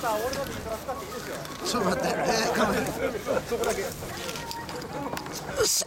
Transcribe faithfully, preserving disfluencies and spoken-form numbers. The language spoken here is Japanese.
ちょっと待って、えー、カメラそこだけよっしゃ